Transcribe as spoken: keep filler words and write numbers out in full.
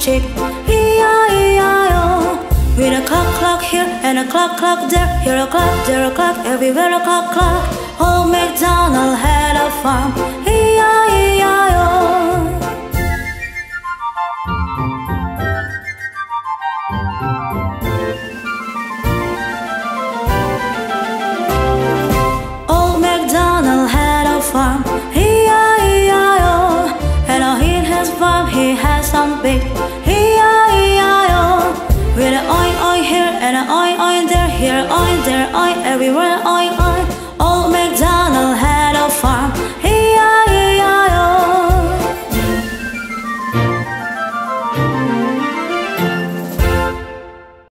chick, E I E I O. With a clock, clock here and a clock, clock there. Here a clock, there a clock, everywhere a clock, clock. Old MacDonald had a farm, E I E I O. Old MacDonald had a farm, E I E I O. And on in his farm he had some pig, E I E I O. With an oin oin here and an oin oin there. Here oin, there oin, everywhere oin oin.